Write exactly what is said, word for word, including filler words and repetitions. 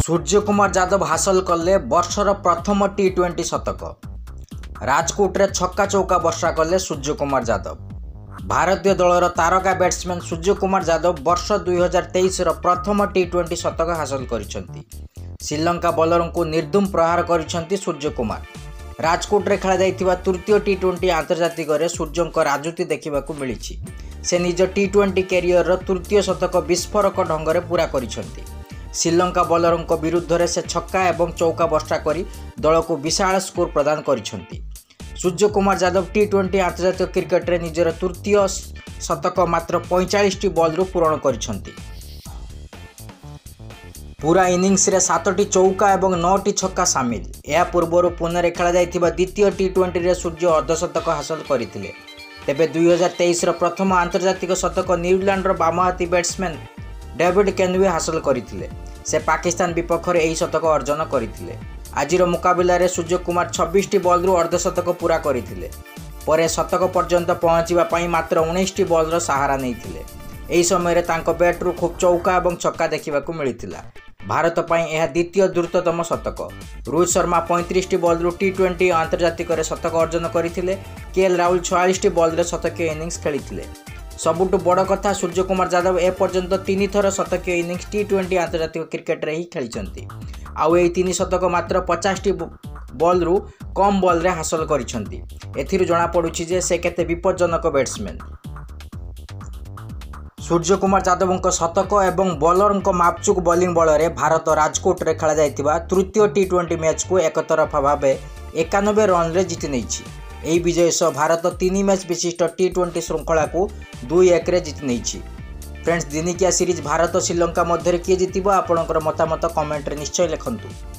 सूर्यकुमार यादव हासिल कले वर्षर प्रथम टी ट्वेंटी शतक। राजकोट रे छक्का चौका वर्षा कले सूर्यकुमार यादव। भारतीय दलर तारका बैट्समैन सूर्यकुमार यादव वर्ष दुई हजार तेईस प्रथम टी ट्वेंटी शतक हासिल करिसेंती। श्रीलंका बॉलर को निर्धूम प्रहार करिसेंती सूर्यकुमार। राजकोट रे खेला जाइथिबा तृतीय टी ट्वेंटी आंतर्जातिक रे सूर्यंक राजुति देखिबाकू मिलिछि। से निज टी ट्वेंटी कैरियर तृतीय शतक विस्फोरक ढंग से पूरा करिसेंती। श्रीलंका बॉलर विरुद्ध रे से छक्का एवं चौका वर्षा करी दल को विशाल स्कोर प्रदान करिसेंती। सूर्यकुमार यादव टी ट्वेंटी आंतर्जातिक क्रिकेट रे निजर तृतीय शतक मात्र पैंतालीस टी बॉल रु पूरण करिसेंती। पूरा इनिंग्स रे सातटी चौका एवं नौटी छक्का सामिल। या पूर्व पुणे रे खेला जाइथिबा द्वितीय टी ट्वेंटी रे सूर्य अर्धशतक हासिल करथिले। तेबे दुई हजार तेईस प्रथम आंतर्जातिक शतक न्यूजीलैंड बामहाती बैट्समैन डेविड केनवे हासिल करथिले। से पाकिस्तान विपक्ष में यही शतक अर्जन करथिले। आजिर मुकाबला रे सूर्यकुमार छब्बीस टी बॉल रु अर्धशतक पूरा करथिले। परे शतक पर्यंत पहुँचवा पाई मात्र उन्नीस टी बॉल रो सहारा नैथिले। एही समय रे तांको बैट रु खूब चौका एवं छक्का देखिबाकू मिलिथिला। भारत पाई यह द्वितीय द्रुततम शतक। रोहित शर्मा पैंतीस टी बॉल रु टी ट्वेंटी आंतर्जातिक रे शतक अर्जन करथिले। केएल राहुल छयालीस टी बॉल रे शतकीय इनिंग्स खेलिथिले। सबुठु बड़ कथा सूर्यकुमार यादव ए पर्यंत तीन थर शतकीय इनिंग्स टी ट्वेंटी आंतर्जातिक क्रिकेट रे ही खेलिचंती। आउ एही तीन शतक मात्र पचास टी बॉल रु कम बॉल रे हासिल करिसंती। एथिरु जणा पडुछि जे से केते विपज्जनक बैट्समैन। सूर्यकुमार यादव शतक एवं बॉलर मापचुक बॉलिंग बल में भारत राजकोट रे खेला जाइथिबा तृतीय टी ट्वेंटी मैच को एक तरफा भाव एकानबे रन रे जीति नहीं। यही विजय सह भारत तीन मैच विशिष्ट टी ट्वेंटी श्रृंखला को दुई एक रे जीति नहीं। फ्रेंड्स, दिनिकिया सीरीज भारत श्रीलंका मध्य किए जीतिबो आपणकर मतामत कमेंट रे निश्चय लिखंतु।